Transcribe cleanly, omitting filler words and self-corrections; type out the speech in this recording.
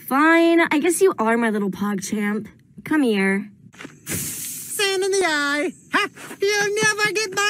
Fine, I guess you are my little pogchamp. Come here. Sand in the eye. Ha! You'll never get by